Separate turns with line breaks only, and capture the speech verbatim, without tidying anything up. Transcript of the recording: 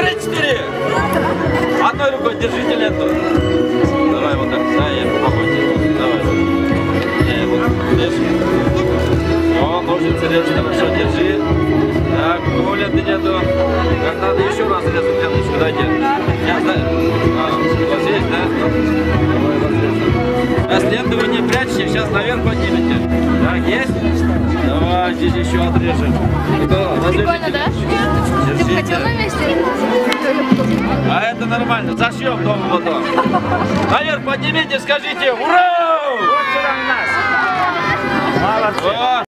или четыре? Одной рукой держите ленту. Давай вот так. Да, я помогу тебе. Давай. Не, вот, видишь? О, ножницы режь, хорошо, держи. Так, у кого ленты нету? Как надо еще раз резать ленточку, дайте. Я знаю. А, у вас есть, да? Давай, вот здесь. Сейчас ленту вы не прячете, сейчас наверх поднимете. Так, есть? Давай, здесь еще отрежем.
Прикольно, да? Ты бы хотел на месте?
А это нормально. Зашьем дома потом. Наверх поднимите, скажите ура!
Вот сюда у нас. Молодцы.